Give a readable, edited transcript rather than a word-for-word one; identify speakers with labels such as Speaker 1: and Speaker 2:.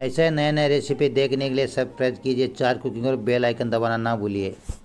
Speaker 1: ऐसे नए नए रेसिपी देखने के लिए सब्सक्राइब कीजिए चार कुकिंग और बेल आइकन दबाना ना भूलिए।